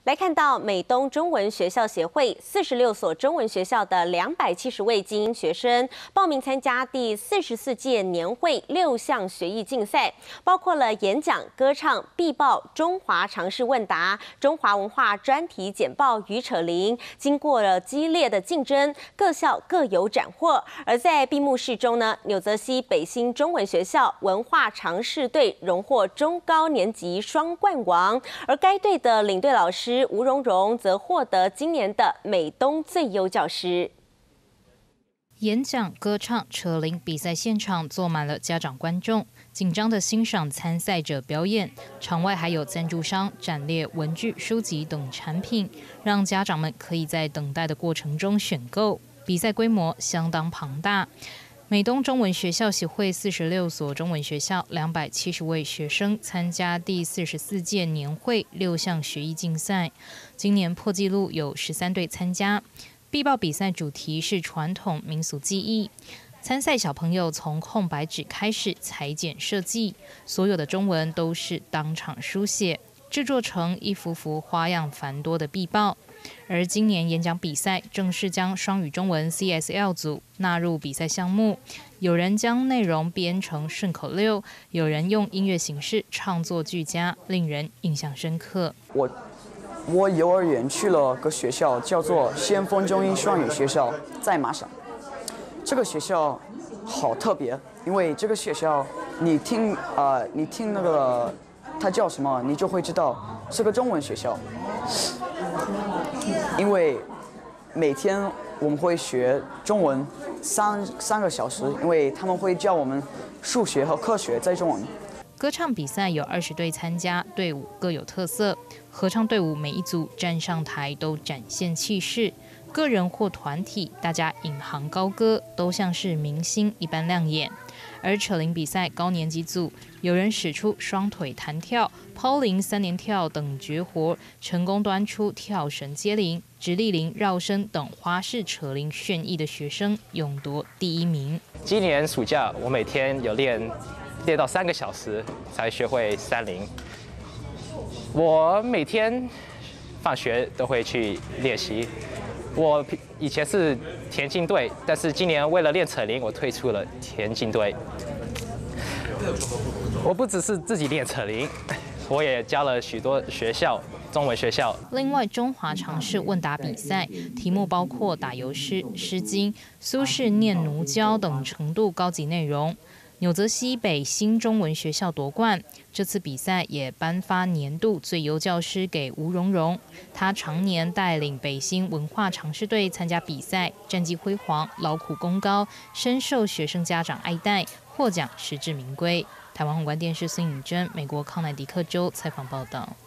来看到美东中文学校协会46所中文学校的270位精英学生报名参加第44届年会6项学艺竞赛，包括了演讲、歌唱、必报、中华常识问答、中华文化专题简报与扯铃。经过了激烈的竞争，各校各有斩获。而在闭幕式中呢，纽泽西北新中文学校文化常识队荣获中高年级双冠王，而该队的领队老师吴蓉蓉则获得今年的美东最优教师。 演讲、歌唱、扯铃比赛现场坐满了家长观众，紧张地欣赏参赛者表演。场外还有赞助商展列文具、书籍等产品，让家长们可以在等待的过程中选购。比赛规模相当庞大。美东中文学校协会46所中文学校270位学生参加第44届年会6项学艺竞赛，今年破纪录有13队参加。必报比赛主题是传统民俗技艺，参赛小朋友从空白纸开始裁剪设计，所有的中文都是当场书写，制作成一幅幅花样繁多的必报。而今年演讲比赛正式将双语中文 CSL 组纳入比赛项目，有人将内容编成顺口溜，有人用音乐形式唱作俱佳，令人印象深刻。 我幼儿园去了个学校，叫做先锋中英双语学校，在马省。这个学校好特别，因为这个学校你听那个它叫什么，你就会知道是个中文学校。因为每天我们会学中文三个小时，因为他们会教我们数学和科学在中文。 歌唱比赛有20队参加，队伍各有特色。合唱队伍每一组站上台都展现气势，个人或团体，大家引吭高歌，都像是明星一般亮眼。而扯铃比赛高年级组，有人使出双腿弹跳、抛铃、3连跳等绝活，成功端出跳绳接铃、直立铃、绕身等花式扯铃炫艺的学生，勇夺第1名。 今年暑假我每天有练到3个小时才学会3铃。我每天放学都会去练习。我以前是田径队，但是今年为了练扯铃，我退出了田径队。我不只是自己练扯铃，我也教了许多学校中文学校。 另外，中华常识问答比赛题目包括打油诗、诗经、苏轼念奴娇等程度高级内容。纽泽西北新中文学校夺冠，这次比赛也颁发年度最优教师给吴蓉蓉。她常年带领北新文化常识队参加比赛，战绩辉煌，劳苦功高，深受学生家长爱戴，获奖实至名归。台湾宏观电视孙颖珍，美国康乃狄克州采访报道。